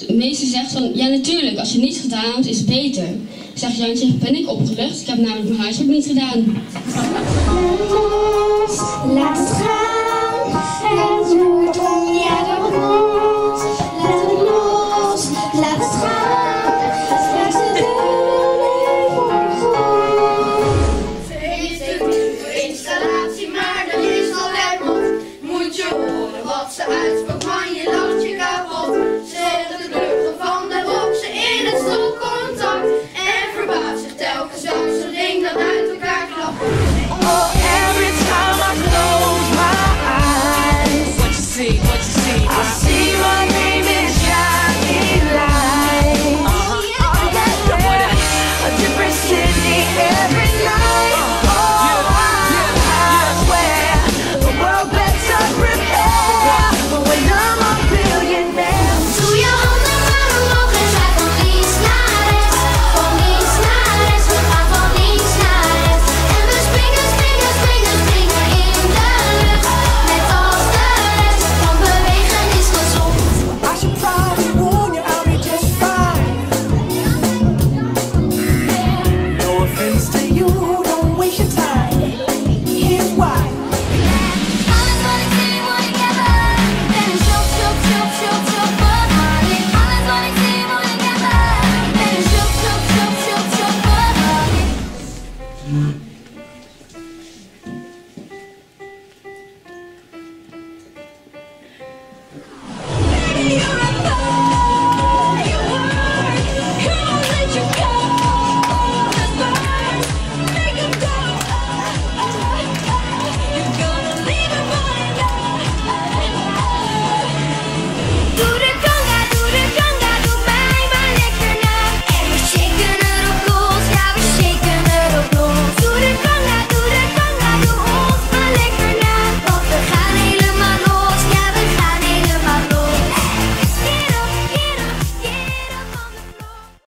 De meester zegt van, ja natuurlijk, als je niets gedaan hebt, is het beter. Zegt Jantje, ben ik opgelucht? Ik heb namelijk mijn huiswerk niet gedaan. Laat het gaan, het roert om je de grond. Laat het los, laat het gaan, straks de deur even goed. Ze heeft een nieuwe installatie, maar dat is al rot. Moet je horen wat ze uitspookt, man, je lacht je kapot. Ze zet de kleuren van de boksen in het stopcontact en verbaast zich telkens als zo'n ding dat uit elkaar klapt. Oh, every time I close my eyes, what you see? I see my name in shining lights. A different city every night. Oh, I swear the world better prepare for when I'm a billionaire. Doe je handen maar omhoog en draai van links naar rechts. Van links naar rechts, we gaan van links naar rechts. En we springen, springen, springen, springen in de lucht. Net als de rest, want bewegen is gezond. I should probably warn you, I'll be just fine. No offense to you, don't waste your time. Here's why. Alles wat ik zie moet ik hebben. Ben een shock, shock, shock, shock, shock verhaling. Alles wat ik zie moet ik hebben. Ben een shock, shock, shock, shock, shock verhaling.